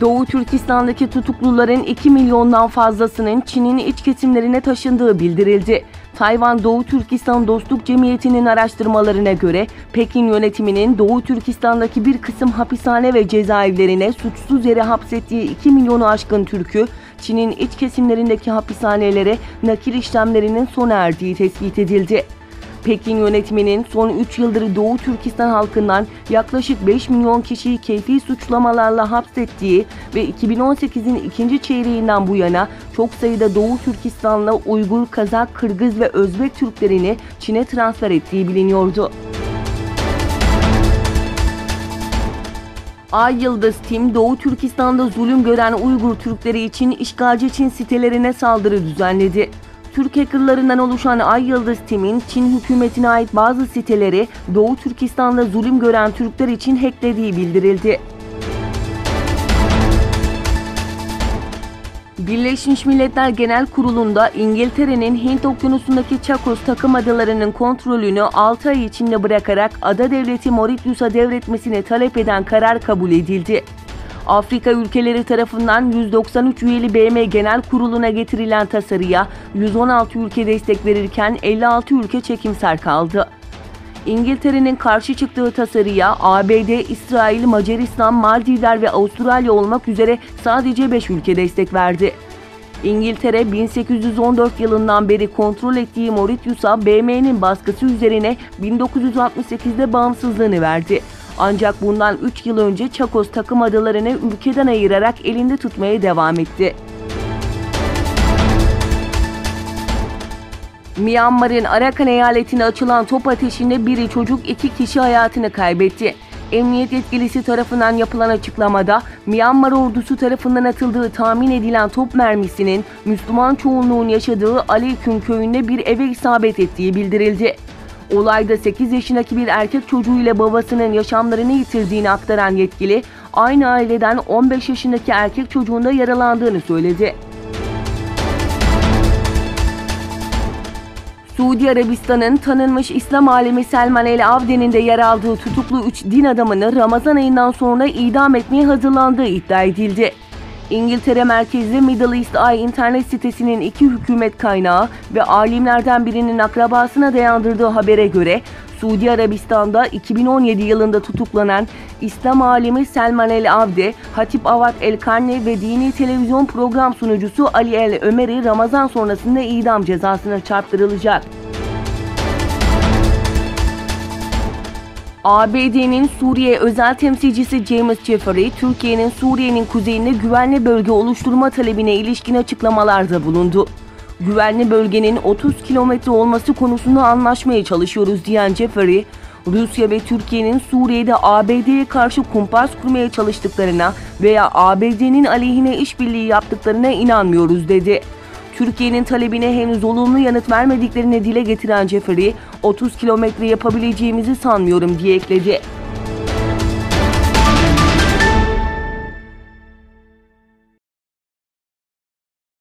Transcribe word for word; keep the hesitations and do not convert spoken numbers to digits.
Doğu Türkistan'daki tutukluların iki milyondan fazlasının Çin'in iç kesimlerine taşındığı bildirildi. Tayvan Doğu Türkistan Dostluk Cemiyeti'nin araştırmalarına göre Pekin yönetiminin Doğu Türkistan'daki bir kısım hapishane ve cezaevlerine suçsuz yere hapsettiği iki milyonu aşkın Türk'ü Çin'in iç kesimlerindeki hapishanelere nakil işlemlerinin sona erdiği tespit edildi. Pekin yönetiminin son üç yıldır Doğu Türkistan halkından yaklaşık beş milyon kişiyi keyfi suçlamalarla hapsettiği ve iki bin on sekizin ikinci çeyreğinden bu yana çok sayıda Doğu Türkistanlı Uygur, Kazak, Kırgız ve Özbek Türklerini Çin'e transfer ettiği biliniyordu. Ay Yıldız Tim, Doğu Türkistan'da zulüm gören Uygur Türkleri için işgalci Çin sitelerine saldırı düzenledi. Türk hackerlarından oluşan Ay Yıldız Tim'in Çin hükümetine ait bazı siteleri Doğu Türkistan'da zulüm gören Türkler için hacklediği bildirildi. Birleşmiş Milletler Genel Kurulu'nda İngiltere'nin Hint Okyanusu'ndaki Çakos takım adalarının kontrolünü altı ay içinde bırakarak ada devleti Mauritius'a devretmesini talep eden karar kabul edildi. Afrika ülkeleri tarafından yüz doksan üç üyeli B M Genel Kurulu'na getirilen tasarıya yüz on altı ülke destek verirken elli altı ülke çekimser kaldı. İngiltere'nin karşı çıktığı tasarıya A B D, İsrail, Macaristan, Maldivler ve Avustralya olmak üzere sadece beş ülke destek verdi. İngiltere bin sekiz yüz on dört yılından beri kontrol ettiği Mauritius'a B M'nin baskısı üzerine bin dokuz yüz altmış sekizde bağımsızlığını verdi. Ancak bundan üç yıl önce Çakos takım adalarını ülkeden ayırarak elinde tutmaya devam etti. Myanmar'ın Arakan eyaletine açılan top ateşinde biri çocuk iki kişi hayatını kaybetti. Emniyet yetkilisi tarafından yapılan açıklamada Myanmar ordusu tarafından atıldığı tahmin edilen top mermisinin Müslüman çoğunluğun yaşadığı Aleyküm köyünde bir eve isabet ettiği bildirildi. Olayda sekiz yaşındaki bir erkek çocuğu ile babasının yaşamlarını yitirdiğini aktaran yetkili, aynı aileden on beş yaşındaki erkek çocuğun da yaralandığını söyledi. Suudi Arabistan'ın tanınmış İslam alimi Selman el-Avdi'nin de yer aldığı tutuklu üç din adamını Ramazan ayından sonra idam etmeye hazırlandığı iddia edildi. İngiltere merkezli Middle East Eye internet sitesinin iki hükümet kaynağı ve alimlerden birinin akrabasına dayandırdığı habere göre Suudi Arabistan'da iki bin on yedi yılında tutuklanan İslam alimi Selman el-Avdi, Hatip Avad el-Karni ve dini televizyon program sunucusu Ali el-Ömeri Ramazan sonrasında idam cezasına çarptırılacak. A B D'nin Suriye özel temsilcisi James Jeffrey, Türkiye'nin Suriye'nin kuzeyinde güvenli bölge oluşturma talebine ilişkin açıklamalarda bulundu. Güvenli bölgenin otuz kilometre olması konusunda anlaşmaya çalışıyoruz diyen Jeffrey, Rusya ve Türkiye'nin Suriye'de A B D'ye karşı kumpas kurmaya çalıştıklarına veya A B D'nin aleyhine işbirliği yaptıklarına inanmıyoruz dedi. Türkiye'nin talebine henüz olumlu yanıt vermediklerini dile getiren Jeffrey, otuz kilometre yapabileceğimizi sanmıyorum diye ekledi.